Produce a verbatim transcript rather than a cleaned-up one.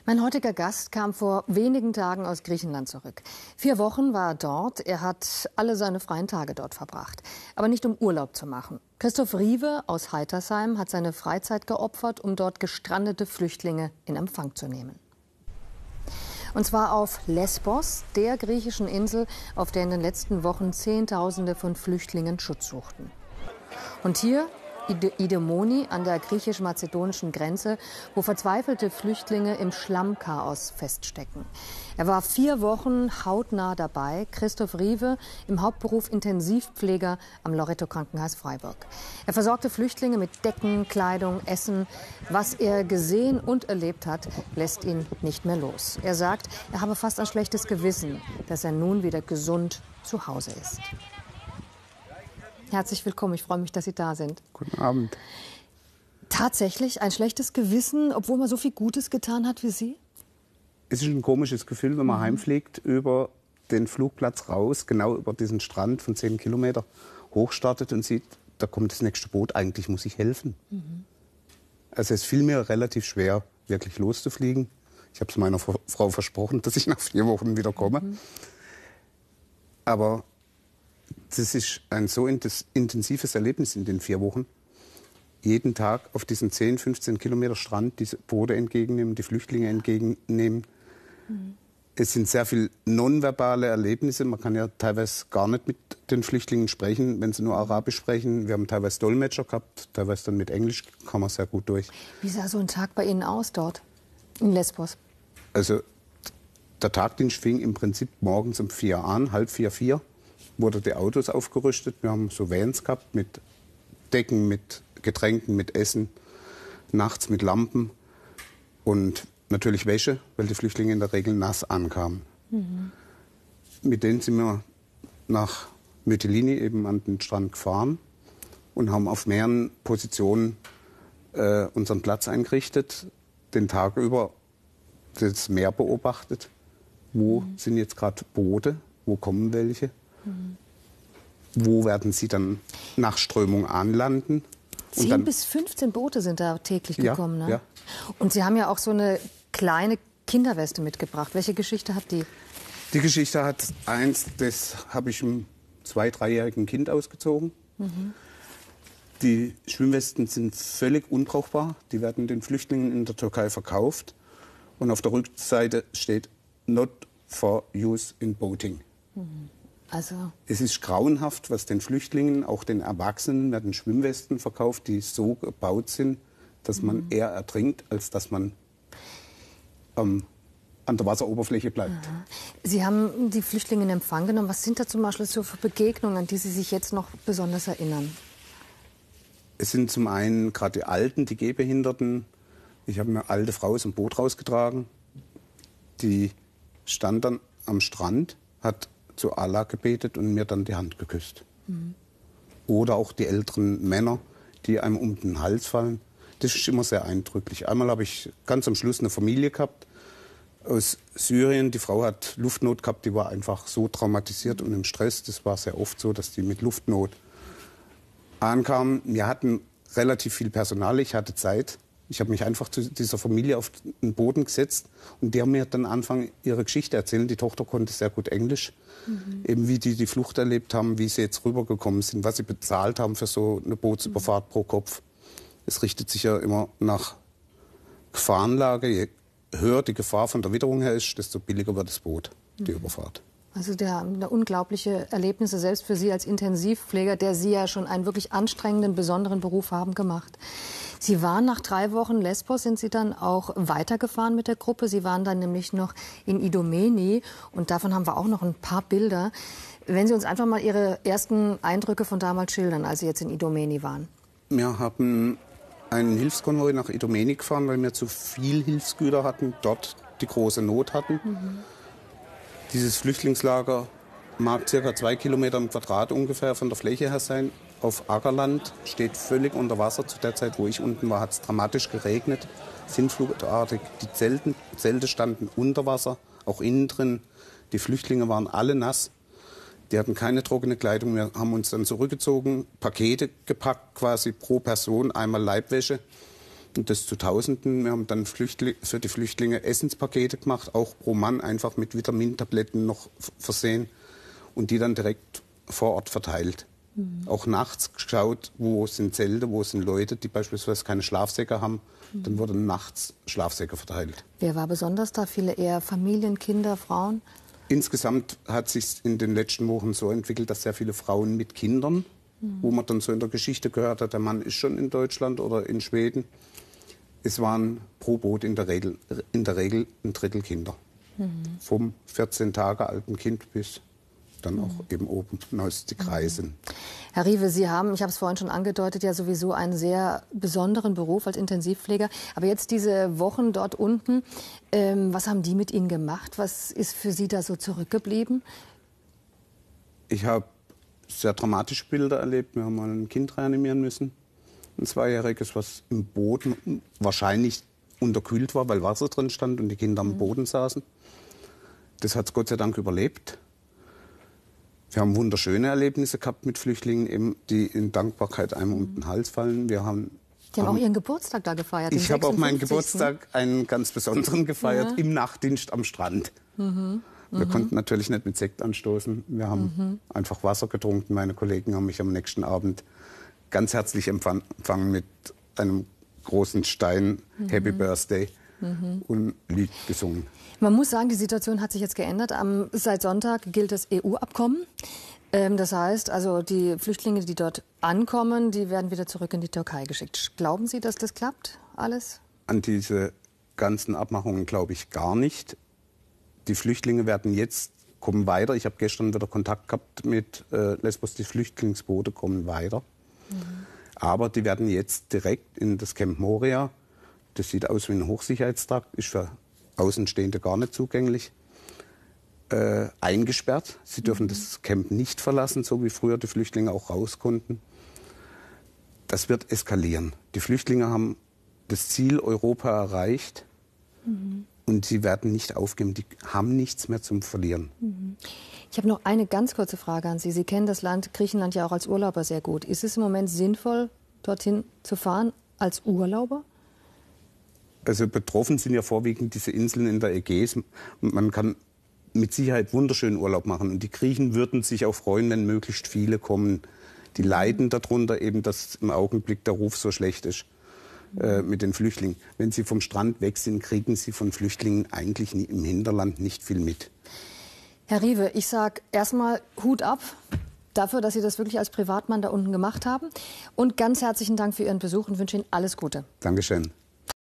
Mein heutiger Gast kam vor wenigen Tagen aus Griechenland zurück. Vier Wochen war er dort. Er hat alle seine freien Tage dort verbracht. Aber nicht um Urlaub zu machen. Christoph Riewe aus Heitersheim hat seine Freizeit geopfert, um dort gestrandete Flüchtlinge in Empfang zu nehmen. Und zwar auf Lesbos, der griechischen Insel, auf der in den letzten Wochen Zehntausende von Flüchtlingen Schutz suchten. Und hier Idemoni an der griechisch-mazedonischen Grenze, wo verzweifelte Flüchtlinge im Schlammchaos feststecken. Er war vier Wochen hautnah dabei. Christoph Riewe, im Hauptberuf Intensivpfleger am Loretto-Krankenhaus Freiburg. Er versorgte Flüchtlinge mit Decken, Kleidung, Essen. Was er gesehen und erlebt hat, lässt ihn nicht mehr los. Er sagt, er habe fast ein schlechtes Gewissen, dass er nun wieder gesund zu Hause ist. Herzlich willkommen, ich freue mich, dass Sie da sind. Guten Abend. Tatsächlich ein schlechtes Gewissen, obwohl man so viel Gutes getan hat wie Sie? Es ist ein komisches Gefühl, wenn man mhm. heimfliegt, über den Flugplatz raus, genau über diesen Strand von zehn Kilometer hochstartet und sieht, da kommt das nächste Boot, eigentlich muss ich helfen. Mhm. Also es fiel mir relativ schwer, wirklich loszufliegen. Ich habe es meiner Frau versprochen, dass ich nach vier Wochen wieder komme. Mhm. Aber das ist ein so intensives Erlebnis in den vier Wochen. Jeden Tag auf diesen zehn, fünfzehn Kilometer Strand diese Boote entgegennehmen, die Flüchtlinge entgegennehmen. Mhm. Es sind sehr viele nonverbale Erlebnisse. Man kann ja teilweise gar nicht mit den Flüchtlingen sprechen, wenn sie nur Arabisch sprechen. Wir haben teilweise Dolmetscher gehabt, teilweise dann mit Englisch kam man sehr gut durch. Wie sah so ein Tag bei Ihnen aus dort in Lesbos? Also der Tagdienst fing im Prinzip morgens um vier an, halb vier, vier. Wurden die Autos aufgerüstet. Wir haben so Vans gehabt mit Decken, mit Getränken, mit Essen, nachts mit Lampen und natürlich Wäsche, weil die Flüchtlinge in der Regel nass ankamen. Mhm. Mit denen sind wir nach Mytilini eben an den Strand gefahren und haben auf mehreren Positionen äh, unseren Platz eingerichtet, den Tag über das Meer beobachtet. Wo mhm. sind jetzt gerade Boote, wo kommen welche? Mhm. Wo werden sie dann nach Strömung anlanden? zehn bis fünfzehn Boote sind da täglich gekommen, ja, ne? Ja. Und Sie haben ja auch so eine kleine Kinderweste mitgebracht. Welche Geschichte hat die? Die Geschichte hat eins, das habe ich einem zwei-, dreijährigen Kind ausgezogen. Mhm. Die Schwimmwesten sind völlig unbrauchbar. Die werden den Flüchtlingen in der Türkei verkauft. Und auf der Rückseite steht "Not for use in boating". Mhm. Also es ist grauenhaft, was den Flüchtlingen, auch den Erwachsenen, werden Schwimmwesten verkauft, die so gebaut sind, dass man mhm. eher ertrinkt, als dass man ähm, an der Wasseroberfläche bleibt. Aha. Sie haben die Flüchtlinge in Empfang genommen. Was sind da zum Beispiel so für Begegnungen, an die Sie sich jetzt noch besonders erinnern? Es sind zum einen gerade die Alten, die Gehbehinderten. Ich habe eine alte Frau aus dem Boot rausgetragen. Die stand dann am Strand, hat zu Allah gebetet und mir dann die Hand geküsst. Mhm. Oder auch die älteren Männer, die einem um den Hals fallen. Das ist immer sehr eindrücklich. Einmal habe ich ganz am Schluss eine Familie gehabt aus Syrien. Die Frau hat Luftnot gehabt, die war einfach so traumatisiert und im Stress. Das war sehr oft so, dass die mit Luftnot ankamen. Wir hatten relativ viel Personal, ich hatte Zeit. Ich habe mich einfach zu dieser Familie auf den Boden gesetzt und die haben mir dann angefangen, ihre Geschichte erzählen. Die Tochter konnte sehr gut Englisch, mhm. eben wie die die Flucht erlebt haben, wie sie jetzt rübergekommen sind, was sie bezahlt haben für so eine Bootsüberfahrt mhm. pro Kopf. Es richtet sich ja immer nach Gefahrenlage. Je höher die Gefahr von der Witterung her ist, desto billiger wird das Boot, die mhm. Überfahrt. Also der, der unglaubliche Erlebnisse, selbst für Sie als Intensivpfleger, der Sie ja schon einen wirklich anstrengenden, besonderen Beruf haben gemacht. Sie waren nach drei Wochen Lesbos, sind Sie dann auch weitergefahren mit der Gruppe. Sie waren dann nämlich noch in Idomeni und davon haben wir auch noch ein paar Bilder. Wenn Sie uns einfach mal Ihre ersten Eindrücke von damals schildern, als Sie jetzt in Idomeni waren. Wir haben einen Hilfskonvoi nach Idomeni gefahren, weil wir zu viel Hilfsgüter hatten, dort die große Not hatten. Mhm. Dieses Flüchtlingslager mag circa zwei Kilometer im Quadrat ungefähr von der Fläche her sein. Auf Ackerland, steht völlig unter Wasser. Zu der Zeit, wo ich unten war, hat es dramatisch geregnet, sintflutartig. Die Zelten, Zelte standen unter Wasser, auch innen drin. Die Flüchtlinge waren alle nass. Die hatten keine trockene Kleidung. Wir haben uns dann zurückgezogen, Pakete gepackt, quasi pro Person, einmal Leibwäsche. Und das zu Tausenden. Wir haben dann Flüchtling, für die Flüchtlinge Essenspakete gemacht, auch pro Mann einfach mit Vitamintabletten noch versehen und die dann direkt vor Ort verteilt. Mhm. Auch nachts geschaut, wo sind Zelte, wo sind Leute, die beispielsweise keine Schlafsäcke haben. Mhm. Dann wurden nachts Schlafsäcke verteilt. Wer war besonders da? Viele eher Familien, Kinder, Frauen? Insgesamt hat sich in den letzten Wochen so entwickelt, dass sehr viele Frauen mit Kindern, mhm. wo man dann so in der Geschichte gehört hat, der Mann ist schon in Deutschland oder in Schweden. Es waren pro Boot in der Regel, in der Regel ein Drittel Kinder. Mhm. Vom vierzehn Tage alten Kind bis dann mhm. auch eben oben hinaus die Kreise. Mhm. Herr Riewe, Sie haben, ich habe es vorhin schon angedeutet, ja sowieso einen sehr besonderen Beruf als Intensivpfleger. Aber jetzt diese Wochen dort unten, ähm, was haben die mit Ihnen gemacht? Was ist für Sie da so zurückgeblieben? Ich habe sehr dramatische Bilder erlebt. Wir haben mal ein Kind reanimieren müssen. Ein Zweijähriges, was im Boden wahrscheinlich unterkühlt war, weil Wasser drin stand und die Kinder am Boden saßen. Das hat es Gott sei Dank überlebt. Wir haben wunderschöne Erlebnisse gehabt mit Flüchtlingen, eben, die in Dankbarkeit einem um den Hals fallen. Wir haben, die haben auch Ihren Geburtstag da gefeiert. Ich habe auch meinen Geburtstag, einen ganz besonderen, gefeiert, ja. Im Nachtdienst am Strand. Mhm. Wir mhm. konnten natürlich nicht mit Sekt anstoßen. Wir haben mhm. einfach Wasser getrunken. Meine Kollegen haben mich am nächsten Abend ganz herzlich empfangen mit einem großen Stein, mhm. Happy Birthday, mhm. und Lied gesungen. Man muss sagen, die Situation hat sich jetzt geändert. Am, seit Sonntag gilt das E U-Abkommen. Ähm, das heißt, also die Flüchtlinge, die dort ankommen, die werden wieder zurück in die Türkei geschickt. Glauben Sie, dass das klappt, alles? An diese ganzen Abmachungen glaube ich gar nicht. Die Flüchtlinge werden jetzt, kommen weiter. Ich habe gestern wieder Kontakt gehabt mit äh, Lesbos, die Flüchtlingsboote kommen weiter. Mhm. Aber die werden jetzt direkt in das Camp Moria. Das sieht aus wie ein Hochsicherheitstrakt, ist für Außenstehende gar nicht zugänglich, äh, eingesperrt. Sie dürfen mhm. das Camp nicht verlassen, so wie früher die Flüchtlinge auch raus konnten. Das wird eskalieren. Die Flüchtlinge haben das Ziel Europa erreicht, mhm. und sie werden nicht aufgeben. Die haben nichts mehr zum Verlieren. Mhm. Ich habe noch eine ganz kurze Frage an Sie. Sie kennen das Land Griechenland ja auch als Urlauber sehr gut. Ist es im Moment sinnvoll, dorthin zu fahren als Urlauber? Also betroffen sind ja vorwiegend diese Inseln in der Ägäis. Man kann mit Sicherheit wunderschönen Urlaub machen. Und die Griechen würden sich auch freuen, wenn möglichst viele kommen. Die leiden darunter eben, dass im Augenblick der Ruf so schlecht ist äh, mit den Flüchtlingen. Wenn sie vom Strand weg sind, kriegen sie von Flüchtlingen eigentlich nie, im Hinterland nicht viel mit. Herr Riewe, ich sage erstmal Hut ab dafür, dass Sie das wirklich als Privatmann da unten gemacht haben. Und ganz herzlichen Dank für Ihren Besuch und wünsche Ihnen alles Gute. Dankeschön.